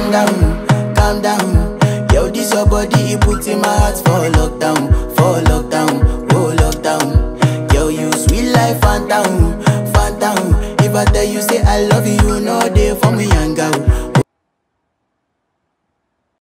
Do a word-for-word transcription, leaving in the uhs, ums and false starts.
calm down, calm down. Yo, this your body, it puts in my heart for lockdown, for lockdown, oh lockdown. Yo, you sweet life, phantom, phantom. If I tell you say I love you,